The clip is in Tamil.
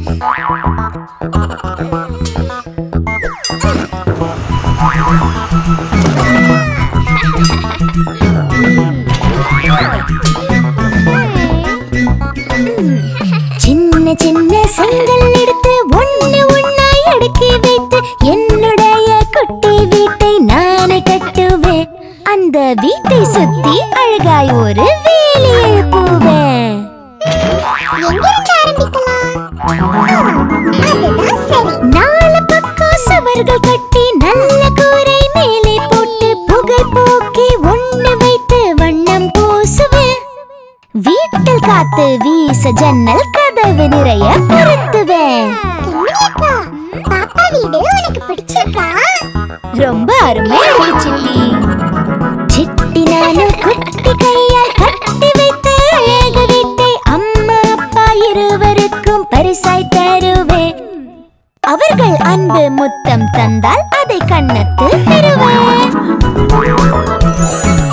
சின்ன சின்ன செங்கல் எடுத்து ஒண்ணு ஒண்ணாய் அடுக்கி வைத்து என்னுடைய குட்டி வீட்டை நானே கட்டுவேன். அந்த வீட்டை சுத்தி அழகாய் ஒரு வேலி எழுப்புவேன். நாலு பக்கம் சுவர்கள் கட்டி நல்ல கூரை மேலே போட்டு புகை போக்கி ஒண்ணு வைத்து வண்ணம் பூசுவேன். வீட்டில் காத்து வீச ஜன்னல் கதவு நிறைய பொருத்துவேன். ரொம்ப அருமையா சிட்டி. சிட்டி நானும் குட்டி கையால் கட்டி வைத்த அழகு வீட்டை அம்மா அப்பா இருவருக்கும் பரிசாய் தருவேன். அவர்கள் அன்பு முத்தம் தந்தால் அதை கன்னத்தில் பெறுவேன்.